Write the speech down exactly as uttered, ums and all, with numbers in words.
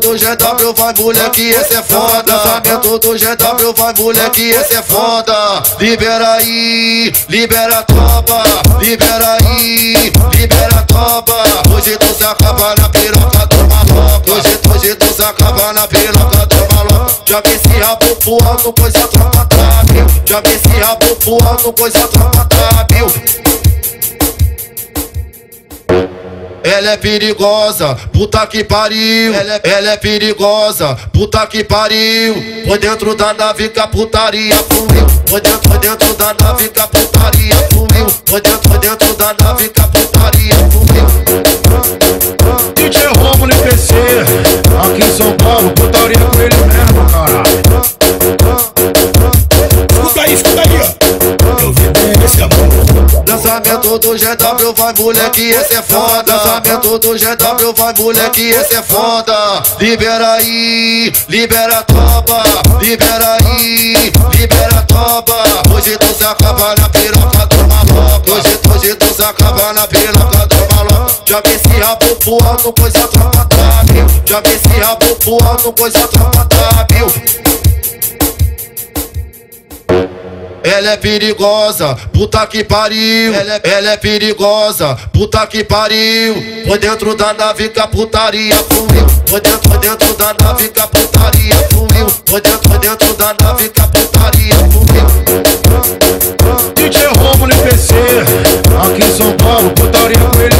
do G W, vai moleque, esse é foda. Lançamento do G W, vai moleque, esse é foda. Libera aí, libera a tropa. Libera aí, libera a tropa. Hoje tu se acaba na piroca do maluco. Hoje, hoje tu se acaba na piroca do maluco. Joga esse rabo pro alto, pois a tropa tá, viu? Joga esse rabo pro alto, pois a tropa tá, viu? Ela é perigosa, puta que pariu. Ela é, ela é perigosa, puta que pariu. Foi dentro da nave que a putaria fluiu. Foi dentro, foi dentro da nave que a putaria fluiu. Foi dentro, foi dentro da nave que a putaria fluiu. D J Romulo P C, aqui em São Paulo, putaria com ele mesmo, caralho. Escuta aí, escuta aí, ó. Eu vi bem esse amor. Lançamento do G W, vai moleque, esse é foda. Lançamento do G W, vai moleque, esse é foda. Libera aí, libera a tropa. Libera aí, libera a tropa. Hoje tu se acaba na piroca do maluco. Hoje, hoje tu se acaba na piroca do maluco. Joga esse rabo pro alto, pois a tropa tá, viu? Joga esse rabo pro alto, pois a tropa tá, viu? Ela é perigosa, puta que pariu. Ela é, ela é perigosa, puta que pariu. Foi dentro da nave que a putaria fluiu. Foi dentro, foi dentro da nave que a putaria fluiu. Foi dentro, foi dentro da nave que a putaria fluiu. D J Romulo P C, aqui em São Paulo, putaria com ele.